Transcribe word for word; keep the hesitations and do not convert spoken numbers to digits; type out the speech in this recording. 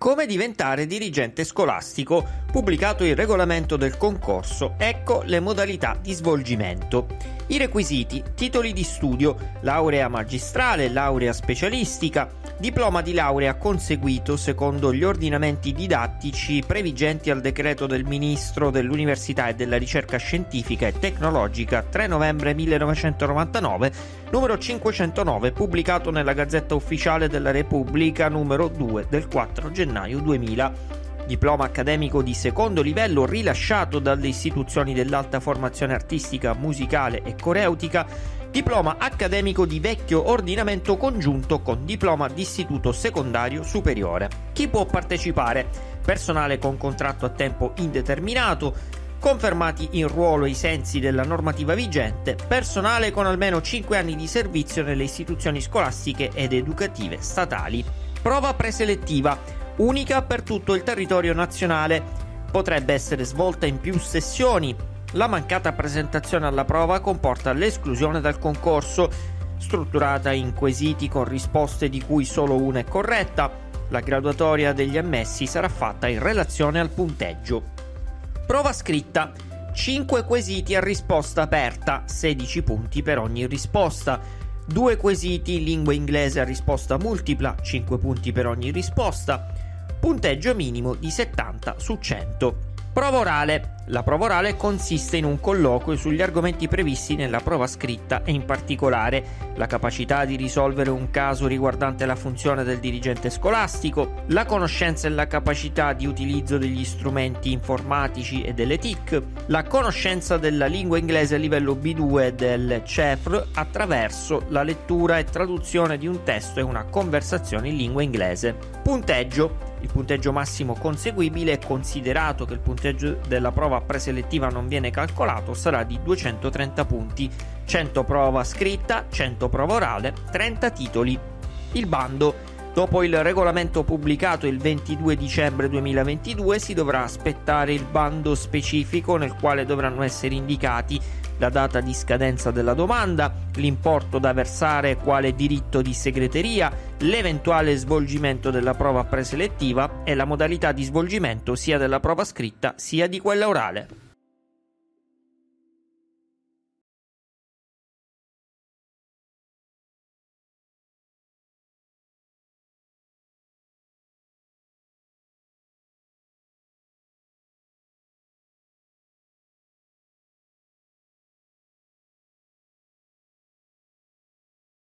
Come diventare dirigente scolastico? Pubblicato il regolamento del concorso, ecco le modalità di svolgimento. I requisiti: titoli di studio, laurea magistrale, laurea specialistica, diploma di laurea conseguito secondo gli ordinamenti didattici previgenti al decreto del Ministro dell'Università e della Ricerca Scientifica e Tecnologica tre novembre millenovecentonovantanove, numero cinquecentonove, pubblicato nella Gazzetta Ufficiale della Repubblica numero due del quattro gennaio duemila. Diploma accademico di secondo livello rilasciato dalle istituzioni dell'alta formazione artistica, musicale e coreutica. Diploma accademico di vecchio ordinamento congiunto con diploma d'istituto secondario superiore. Chi può partecipare? Personale con contratto a tempo indeterminato, confermati in ruolo ai sensi della normativa vigente, personale con almeno cinque anni di servizio nelle istituzioni scolastiche ed educative statali. Prova preselettiva, unica per tutto il territorio nazionale, potrebbe essere svolta in più sessioni. La mancata presentazione alla prova comporta l'esclusione dal concorso, strutturata in quesiti con risposte di cui solo una è corretta. La graduatoria degli ammessi sarà fatta in relazione al punteggio. Prova scritta: cinque quesiti a risposta aperta, sedici punti per ogni risposta. due quesiti in lingua inglese a risposta multipla, cinque punti per ogni risposta. Punteggio minimo di settanta su cento. Prova orale. La prova orale consiste in un colloquio sugli argomenti previsti nella prova scritta e in particolare la capacità di risolvere un caso riguardante la funzione del dirigente scolastico, la conoscenza e la capacità di utilizzo degli strumenti informatici e delle T I C, la conoscenza della lingua inglese a livello B due del C E F R attraverso la lettura e traduzione di un testo e una conversazione in lingua inglese. Punteggio. Il punteggio massimo conseguibile, considerato che il punteggio della prova preselettiva non viene calcolato, sarà di duecentotrenta punti, cento prova scritta, cento prova orale, trenta titoli. Il bando. Dopo il regolamento pubblicato il ventidue dicembre duemilaventidue si dovrà aspettare il bando specifico nel quale dovranno essere indicati la data di scadenza della domanda, l'importo da versare quale diritto di segreteria, l'eventuale svolgimento della prova preselettiva e la modalità di svolgimento sia della prova scritta sia di quella orale.